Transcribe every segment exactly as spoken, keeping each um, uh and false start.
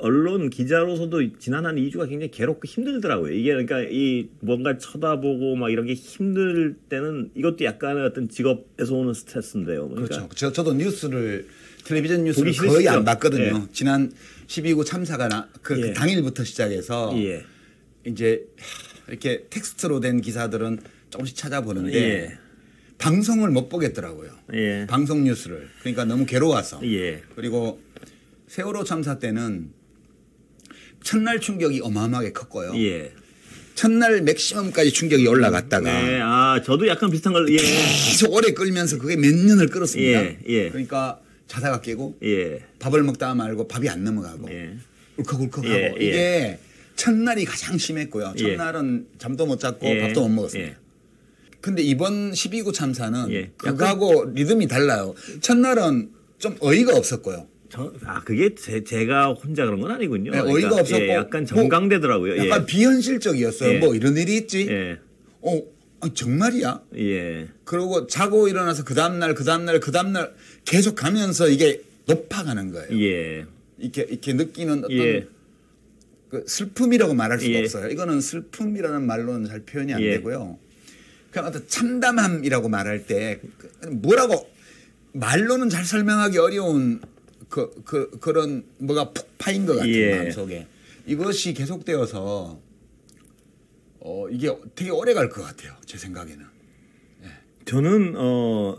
언론 기자로서도 지난 한 이 주가 굉장히 괴롭고 힘들더라고요. 이게 그러니까 이 뭔가 쳐다보고 막 이런 게 힘들 때는 이것도 약간의 어떤 직업에서 오는 스트레스인데요. 그러니까 그렇죠. 저, 저도 뉴스를 텔레비전 뉴스를 보기 거의 싫으시죠? 안 봤거든요. 예. 지난 십이 구 참사가 나, 그, 예. 그 당일부터 시작해서 예. 이제 이렇게 텍스트로 된 기사들은 조금씩 찾아보는데 예. 방송을 못 보겠더라고요. 예. 방송 뉴스를. 그러니까 너무 괴로워서. 예. 그리고 세월호 참사 때는 첫날 충격이 어마어마하게 컸고요. 예. 첫날 맥시멈까지 충격이 올라갔다가 네, 아 저도 약간 비슷한 걸 예. 계속 오래 끌면서 그게 몇 년을 끌었습니다. 예, 예. 그러니까 자다가 깨고 예. 밥을 먹다가 말고 밥이 안 넘어가고 예. 울컥울컥하고 예, 예. 이게 첫날이 가장 심했고요. 예. 첫날은 잠도 못 잤고 예. 밥도 못 먹었습니다. 예. 근데 이번 십이 구 참사는 예. 그거하고 리듬이 달라요. 첫날은 좀 어이가 없었고요. 저, 아 그게 제, 제가 혼자 그런 건 아니군요. 네, 어이가 없었고 예, 약간 정강되더라고요. 뭐 약간 예. 비현실적이었어요. 예. 뭐 이런 일이 있지. 예. 어, 아니, 정말이야. 예. 그러고 자고 일어나서 그 다음날 그 다음날 그 다음날 계속 가면서 이게 높아가는 거예요. 예. 이렇게 이렇게 느끼는 어떤 예. 그 슬픔이라고 말할 수가 예. 없어요. 이거는 슬픔이라는 말로는 잘 표현이 안 예. 되고요. 그냥 어떤 참담함이라고 말할 때 뭐라고 말로는 잘 설명하기 어려운 그, 그, 그런 뭐가 푹 파인 것 같은 예. 마음속에 이것이 계속되어서 어, 이게 되게 오래 갈 것 같아요. 제 생각에는. 저는 어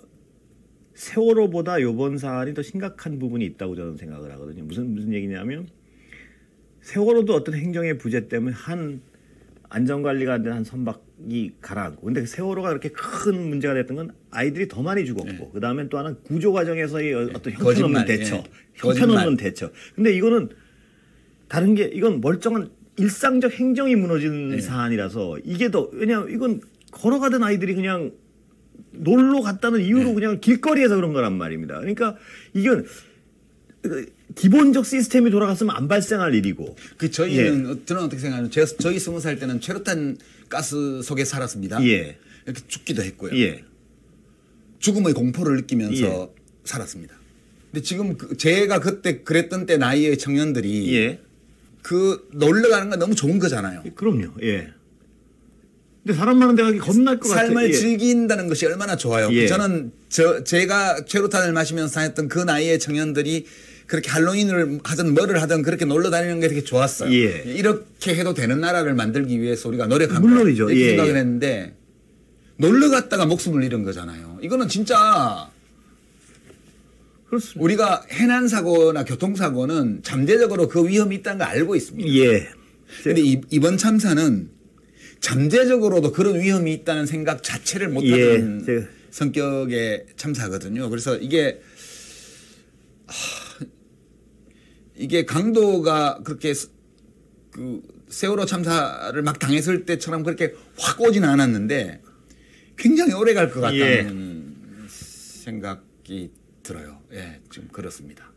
세월호보다 이번 사안이 더 심각한 부분이 있다고 저는 생각을 하거든요. 무슨 무슨 얘기냐면 세월호도 어떤 행정의 부재 때문에 한 안전관리가 안 된 한 선박이 가라앉고, 근데 세월호가 그렇게 큰 문제가 됐던 건 아이들이 더 많이 죽었고, 네. 그 다음에 또 하나는 구조 과정에서의 어떤 형편없는 대처, 예. 형편없는 대처. 근데 이거는 다른 게 이건 멀쩡한 일상적 행정이 무너진 네. 사안이라서 이게 더 왜냐하면 이건 걸어가던 아이들이 그냥 놀러 갔다는 이유로 네. 그냥 길거리에서 그런 거란 말입니다. 그러니까 이건 기본적 시스템이 돌아갔으면 안 발생할 일이고. 그 저희는 예. 저는 어떻게 생각하냐면 제가 저희 스무 살 때는 최루탄 가스 속에 살았습니다. 예. 이렇게 죽기도 했고요. 예. 죽음의 공포를 느끼면서 예. 살았습니다. 근데 지금 그 제가 그때 그랬던 때 나이의 청년들이 예. 그 놀러 가는 건 너무 좋은 거잖아요. 그럼요. 예. 근데 사람 많은 데 가기 겁날 것 같아요. 삶을 예. 즐긴다는 것이 얼마나 좋아요. 예. 저는 저 제가 최루탄을 마시면서 다녔던 그 나이의 청년들이 그렇게 할로윈을 하든 뭐를 하든 그렇게 놀러 다니는 게 되게 좋았어요. 예. 이렇게 해도 되는 나라를 만들기 위해서 우리가 노력한 물론이죠. 이렇게 예. 생각을 했는데 놀러 갔다가 목숨을 잃은 거잖아요. 이거는 진짜 그렇습니다. 우리가 해난 사고나 교통 사고는 잠재적으로 그 위험이 있다는 걸 알고 있습니다. 예. 근데 이, 이번 참사는 잠재적으로도 그런 위험이 있다는 생각 자체를 못하는 예. 제가. 성격의 참사거든요. 그래서 이게 하, 이게 강도가 그렇게 그 세월호 참사를 막 당했을 때처럼 그렇게 확 오지는 않았는데 굉장히 오래 갈 것 같다는 예. 생각이 들어요. 예, 좀 그렇습니다.